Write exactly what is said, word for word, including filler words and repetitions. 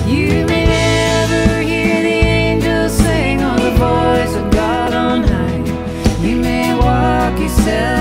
You may never hear the angels sing or the voice of God on high. You may walk yourself